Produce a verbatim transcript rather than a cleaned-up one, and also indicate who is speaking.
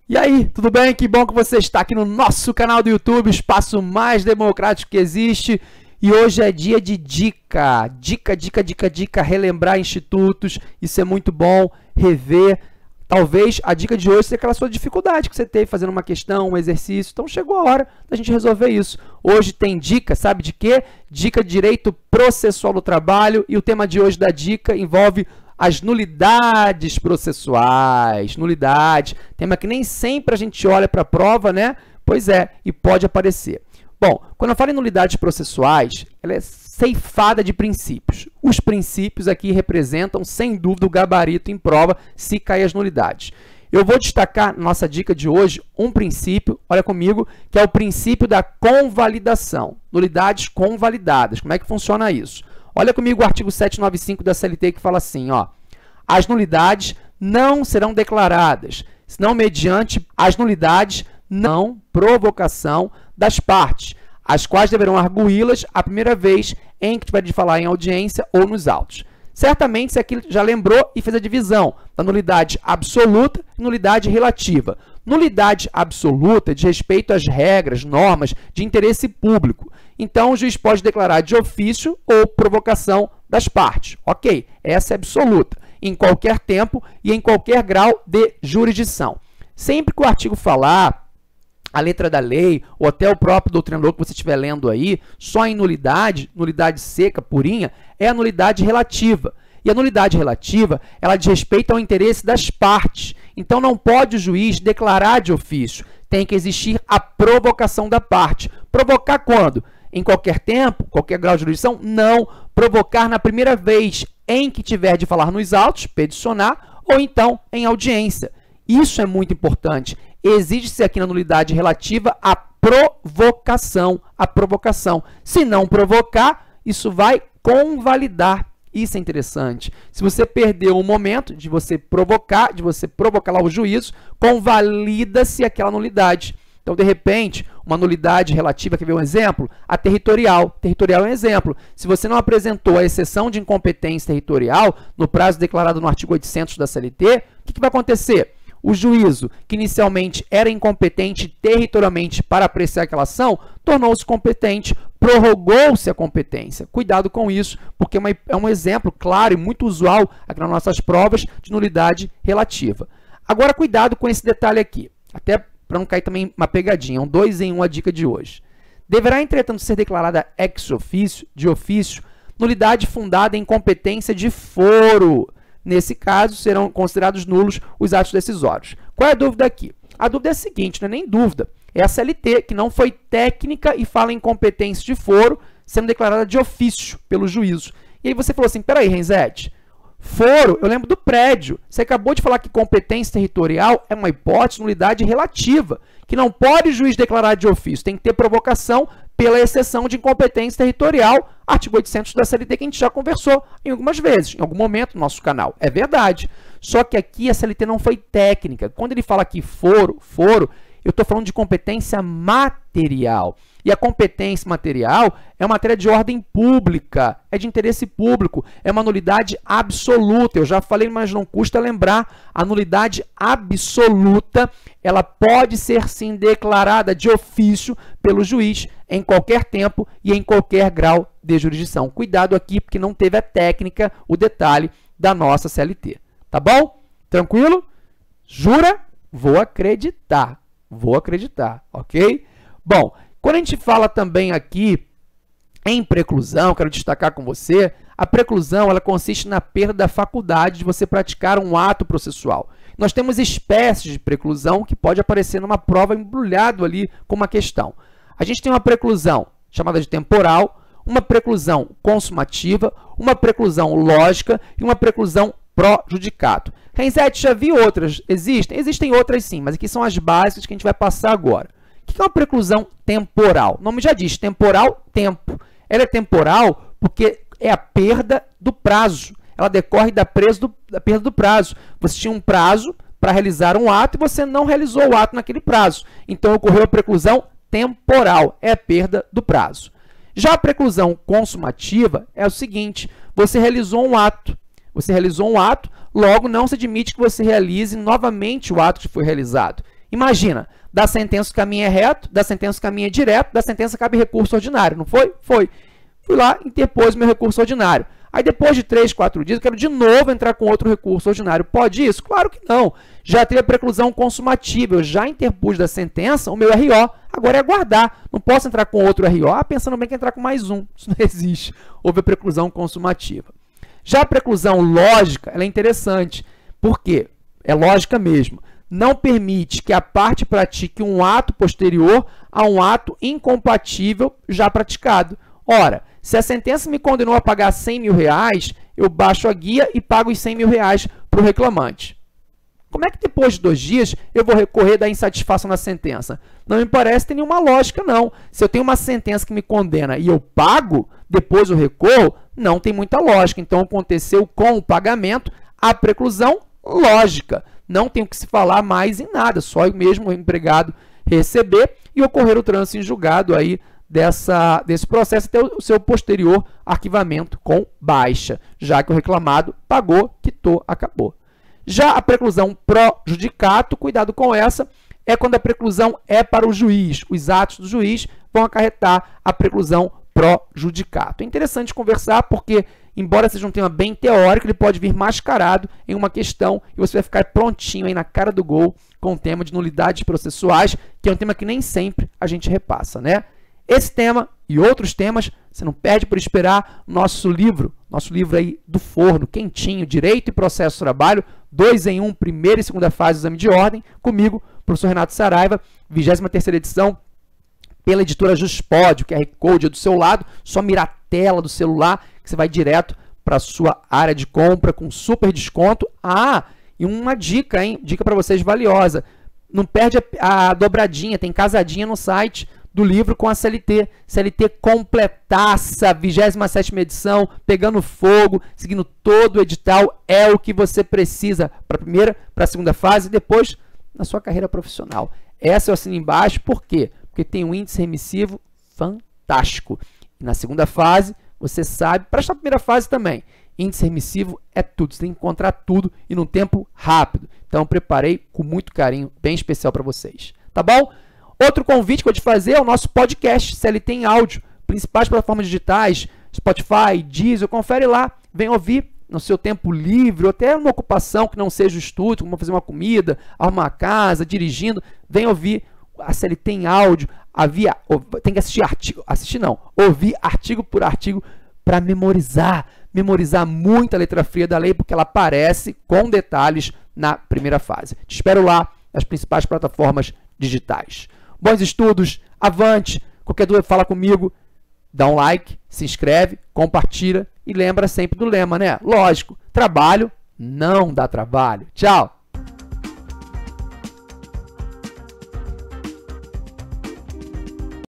Speaker 1: E aí, tudo bem? Que bom que você está aqui no nosso canal do YouTube, o espaço mais democrático que existe. E hoje é dia de dica, dica, dica, dica, dica, relembrar institutos, isso é muito bom, rever. Talvez a dica de hoje seja aquela sua dificuldade que você teve fazendo uma questão, um exercício. Então chegou a hora da gente resolver isso. Hoje tem dica, sabe de quê? Dica de direito processual do trabalho. E o tema de hoje da dica envolve as nulidades processuais. Nulidade, tema que nem sempre a gente olha para a prova, né? Pois é, e pode aparecer. Bom, quando eu falo em nulidades processuais, ela é ceifada de princípios. Os princípios aqui representam, sem dúvida, o gabarito em prova se cair as nulidades. Eu vou destacar, na nossa dica de hoje, um princípio, olha comigo, que é o princípio da convalidação. Nulidades convalidadas. Como é que funciona isso? Olha comigo o artigo setecentos e noventa e cinco da C L T que fala assim, ó, as nulidades não serão declaradas, senão mediante as nulidades não provocação das partes, as quais deverão arguí-las a primeira vez em que tiver de falar em audiência ou nos autos. Certamente, você aqui já lembrou e fez a divisão da nulidade absoluta e nulidade relativa. Nulidade absoluta diz respeito às regras, normas de interesse público. Então, o juiz pode declarar de ofício ou provocação das partes. Ok, essa é absoluta, em qualquer tempo e em qualquer grau de jurisdição. Sempre que o artigo falar a letra da lei, ou até o próprio doutrinador que você estiver lendo aí, só em nulidade, nulidade seca, purinha, é a nulidade relativa. E a nulidade relativa, ela diz respeito ao interesse das partes. Então, não pode o juiz declarar de ofício. Tem que existir a provocação da parte. Provocar quando? Em qualquer tempo, qualquer grau de jurisdição? Não. Provocar na primeira vez em que tiver de falar nos autos, peticionar, ou então em audiência. Isso é muito importante. Exige-se aqui na nulidade relativa a provocação, a provocação. Se não provocar, isso vai convalidar. Isso é interessante. Se você perdeu o momento de você provocar, de você provocar lá o juízo, convalida-se aquela nulidade. Então, de repente, uma nulidade relativa, quer ver um exemplo? A territorial. Territorial é um exemplo. Se você não apresentou a exceção de incompetência territorial no prazo declarado no artigo oitocentos da C L T, o que, que vai acontecer? O juízo, que inicialmente era incompetente territorialmente para apreciar aquela ação, tornou-se competente, prorrogou-se a competência. Cuidado com isso, porque é um exemplo claro e muito usual aqui nas nossas provas de nulidade relativa. Agora, cuidado com esse detalhe aqui, até para não cair também uma pegadinha, um dois em um a dica de hoje. Deverá, entretanto, ser declarada ex officio, de ofício, nulidade fundada em competência de foro. Nesse caso, serão considerados nulos os atos decisórios. Qual é a dúvida aqui? A dúvida é a seguinte, não é nem dúvida, é a C L T, que não foi técnica e fala em competência de foro, sendo declarada de ofício pelo juízo. E aí você falou assim, peraí, Renzetti, foro, eu lembro do prédio. Você acabou de falar que competência territorial é uma hipótese, nulidade relativa, que não pode o juiz declarar de ofício, tem que ter provocação pela exceção de incompetência territorial, artigo oitocentos da C L T, que a gente já conversou em algumas vezes, em algum momento no nosso canal. É verdade. Só que aqui a C L T não foi técnica. Quando ele fala aqui foro, foro, eu estou falando de competência material. E a competência material é uma matéria de ordem pública, é de interesse público, é uma nulidade absoluta. Eu já falei, mas não custa lembrar, a nulidade absoluta, ela pode ser sim declarada de ofício pelo juiz em qualquer tempo e em qualquer grau de jurisdição. Cuidado aqui, porque não teve a técnica, o detalhe da nossa C L T. Tá bom? Tranquilo? Jura? Vou acreditar. Vou acreditar, ok? Bom, quando a gente fala também aqui em preclusão, quero destacar com você, a preclusão ela consiste na perda da faculdade de você praticar um ato processual. Nós temos espécies de preclusão que pode aparecer numa prova embrulhado ali com uma questão. A gente tem uma preclusão chamada de temporal, uma preclusão consumativa, uma preclusão lógica e uma preclusão pró-judicato. Renzetti, já vi outras? Existem? Existem outras sim, mas aqui são as básicas que a gente vai passar agora. O que é uma preclusão temporal? O nome já diz, temporal, tempo. Ela é temporal porque é a perda do prazo. Ela decorre da, preso do, da perda do prazo. Você tinha um prazo para realizar um ato e você não realizou o ato naquele prazo. Então, ocorreu a preclusão temporal, é a perda do prazo. Já a preclusão consumativa é o seguinte, você realizou um ato, você realizou um ato, logo não se admite que você realize novamente o ato que foi realizado. Imagina, da sentença o caminho é reto, da sentença o caminho é direto, da sentença cabe recurso ordinário, não foi? Foi. Fui lá, interpôs meu recurso ordinário. Aí depois de três, quatro dias, eu quero de novo entrar com outro recurso ordinário. Pode isso? Claro que não. Já teve a preclusão consumativa, eu já interpus da sentença o meu R O, agora é aguardar. Não posso entrar com outro R O, ah, pensando bem que entrar com mais um. Isso não existe. Houve a preclusão consumativa. Já a preclusão lógica, ela é interessante. Por quê? É lógica mesmo. Não permite que a parte pratique um ato posterior a um ato incompatível já praticado. Ora, se a sentença me condenou a pagar cem mil reais, eu baixo a guia e pago os cem mil reais para o reclamante. Como é que depois de dois dias eu vou recorrer da insatisfação da sentença? Não me parece ter nenhuma lógica, não. Se eu tenho uma sentença que me condena e eu pago, depois eu recorro, não tem muita lógica. Então, aconteceu com o pagamento a preclusão lógica. Não tem o que se falar mais em nada, só mesmo o empregado receber e ocorrer o trânsito em julgado aí dessa, desse processo até o seu posterior arquivamento com baixa, já que o reclamado pagou, quitou, acabou. Já a preclusão pró-judicato, cuidado com essa, é quando a preclusão é para o juiz. Os atos do juiz vão acarretar a preclusão pró-judicato. É interessante conversar porque, embora seja um tema bem teórico, ele pode vir mascarado em uma questão e você vai ficar prontinho aí na cara do gol com o tema de nulidades processuais, que é um tema que nem sempre a gente repassa, né? Esse tema e outros temas, você não perde por esperar nosso livro, nosso livro aí do forno, quentinho, Direito e Processo do Trabalho, dois em um, primeira e segunda fase do exame de ordem, comigo, professor Renato Saraiva, vigésima terceira edição, pela editora Juspod, o Q R Code é do seu lado, só mirar a tela do celular, que você vai direto para a sua área de compra com super desconto. Ah, e uma dica, hein? Dica para vocês valiosa, não perde a, a dobradinha, tem casadinha no site do livro com a C L T. C L T completaça, vigésima sétima edição, pegando fogo, seguindo todo o edital, é o que você precisa para a primeira, para a segunda fase e depois na sua carreira profissional. Essa eu assino embaixo, por quê? Porque tem um índice remissivo fantástico. E na segunda fase, você sabe, para esta primeira fase também, índice remissivo é tudo, você tem que encontrar tudo e num tempo rápido. Então, eu preparei com muito carinho, bem especial para vocês. Tá bom? Outro convite que eu vou te fazer é o nosso podcast C L T em áudio, principais plataformas digitais, Spotify, Deezer, confere lá, vem ouvir no seu tempo livre, ou até uma ocupação que não seja o estudo, como fazer uma comida, arrumar a casa, dirigindo, vem ouvir a C L T em áudio, havia, tem que assistir artigo, assistir não, ouvir artigo por artigo para memorizar, memorizar muita letra fria da lei, porque ela aparece com detalhes na primeira fase. Te espero lá nas principais plataformas digitais. Bons estudos, avante, qualquer dúvida fala comigo, dá um like, se inscreve, compartilha e lembra sempre do lema, né? Lógico, trabalho não dá trabalho. Tchau!